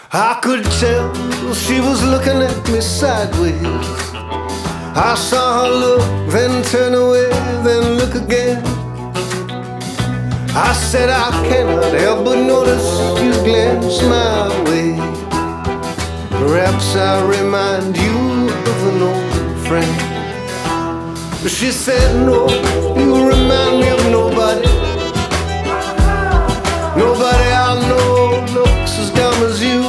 I could tell she was looking at me sideways. I saw her look, then turn away, then look again. I said I cannot help but notice you glance my way. Perhaps I remind you of an old friend. She said no, you remind me of nobody. Nobody I know looks as dumb as you.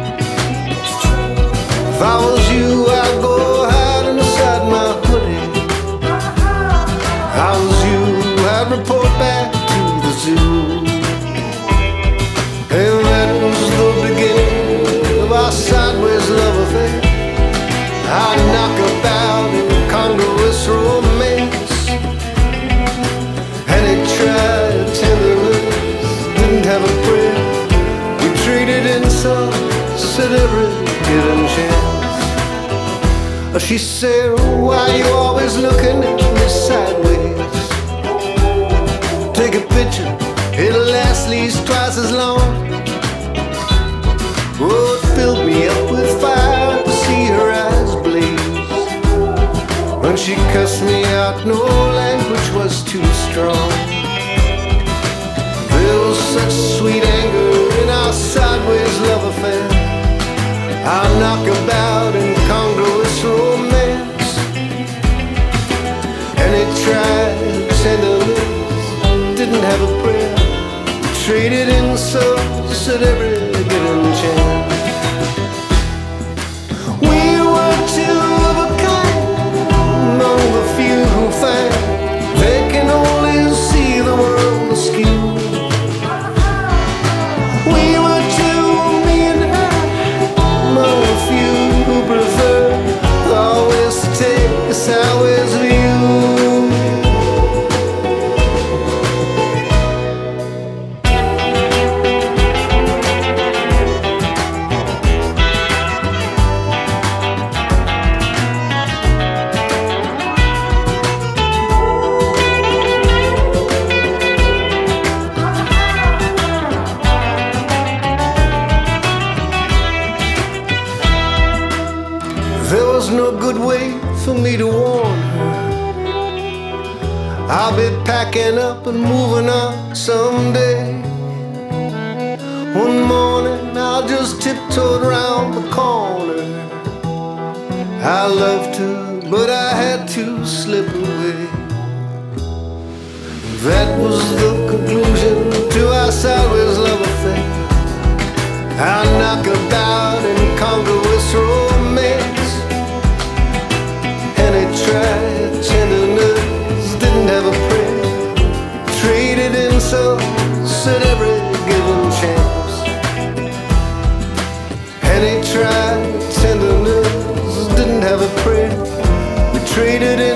If I was you, I'd go hide inside my hoodie. If I was you, I'd report back to the zoo. And that was the beginning of our sideways love affair. I'd knock about incongruous romance. And he tried tenderness, didn't have a prayer. We treated insults at every given chance. She said, why you always looking at me sideways? Take a picture, it'll last at least twice as long. Oh, it filled me up with fire to see her eyes blaze. When she cussed me out, no language was too strong. There was such sweet anger in our sideways love affair. I'll knock about incongruous romance. And he tried tenderness, didn't have a prayer. Traded insults at every given chance. We were two of a kind, among the few who find they can only see the world askew. We were two, me and I, among the few who prefer always to take a sideways view. There was no good way for me to warn her. I'll be packing up and moving on someday. One morning I just tiptoed around the corner. I loved her, but I had to slip away. That was the conclusion to our sideways love affair. I knock about incongruous romance. And he tried tenderness, didn't have a prayer. Traded insults at every given chance. And he tried tenderness, didn't have a prayer. We traded